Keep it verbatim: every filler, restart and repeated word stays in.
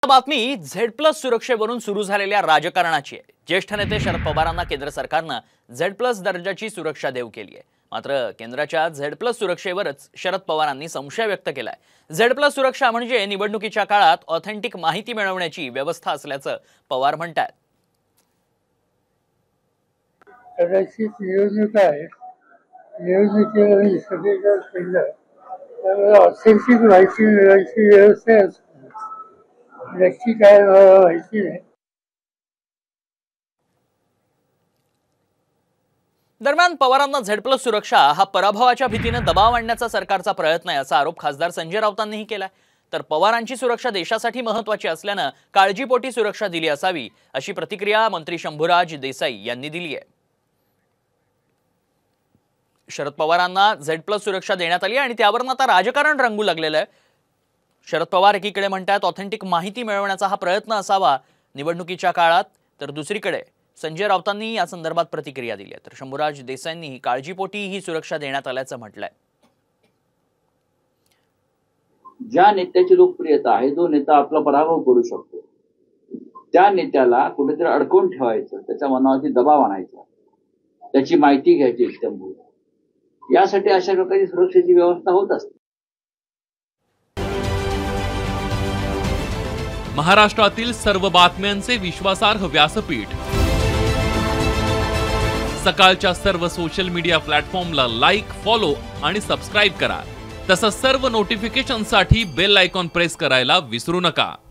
बातमी Z plus सुरक्षेवरून सुरू झालेल्या राजकारणाची आहे। ज्येष्ठ नेते शरद पवारांना केंद्र सरकारने झेड प्लस दर्जाची सुरक्षा देऊ केली आहे। मात्र केंद्राच्या झेड प्लस सुरक्षेवरच शरद पवारांनी संशय व्यक्त केलाय। झेड प्लस सुरक्षा म्हणजे निवडणुकीच्या काळात ऑथेंटिक माहिती मिळवण्याची व्यवस्था असल्याचं पवार म्हणतात। कदाचित निवडणूक आहे, निवडणुकीमध्ये सगळीकडे केलं तर ऑथेंटिक माहिती मिळवायची व्यवस्था असते। नक्की काय माहिती नाही। दरम्यान पवारांना झेड प्लस सुरक्षा हा पराभवाच्या भीतीने दबाव आणण्याचा सरकारचा प्रयत्न आहे असा आरोप खासदार संजय राऊतांनीही केलाय। तर पवारांची सुरक्षा देशासाठी महत्त्वाची असल्याने काळजीपोटी सुरक्षा दिली असावी अशी प्रतिक्रिया मंत्री शंभूराज देसाई यांनी दिली आहे। शरद पवारांना झेड प्लस सुरक्षा देण्यात आली आणि त्यावरून आता राजकारण रंगू लागलेलं आहे। शरद पवार एकीकडे म्हणतात ऑथेंटिक माहिती मिळवण्याचा हा प्रयत्न असावा निवडणुकीच्या काळात, तर दुसरीकडे संजय राऊतांनी या संदर्भात प्रतिक्रिया दिली आहे। तर शंभूराज देसाईंनी काळजीपोटी ही सुरक्षा देण्यात आल्याचं म्हटलंय। ज्या नेत्याची लोकप्रियता आहे, जो नेता आपला पराभव करू शकतो, त्या नेत्याला कुठेतरी अडकवून ठेवायचं, त्याच्या मनावरती दबाव आणायचा, त्याची माहिती घ्यायची इत्यादी, यासाठी अशा प्रकारची सुरक्षेची व्यवस्था होत असते। महाराष्ट्रातील सर्व बातम्यांचे विश्वासार्ह व्यासपीठ सकाळच्या सर्व सोशल मीडिया प्लॅटफॉर्मला लाईक, फॉलो आणि सबस्क्राईब करा। तसंच सर्व नोटिफिकेशनसाठी बेल आयकॉन प्रेस करायला विसरू नका।